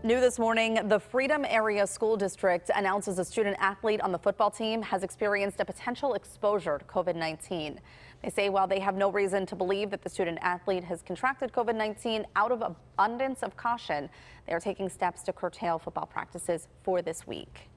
New this morning, the Freedom Area School District announces a student athlete on the football team has experienced a potential exposure to COVID-19. They say while they have no reason to believe that the student athlete has contracted COVID-19, out of abundance of caution, they are taking steps to curtail football practices for this week.